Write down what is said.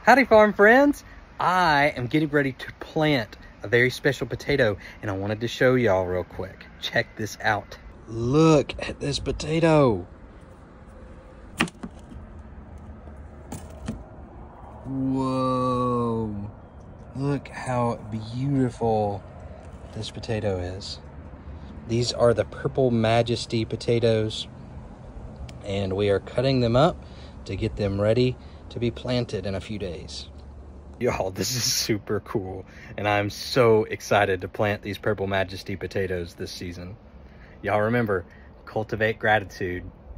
Howdy farm friends. I am getting ready to plant a very special potato and I wanted to show y'all real quick. Check this out. Look at this potato. Whoa. Look how beautiful this potato is. These are the Purple Majesty potatoes and we are cutting them up to get them ready to be planted in a few days. Y'all, this is super cool and I'm so excited to plant these Purple Majesty potatoes this season. Y'all remember, cultivate gratitude.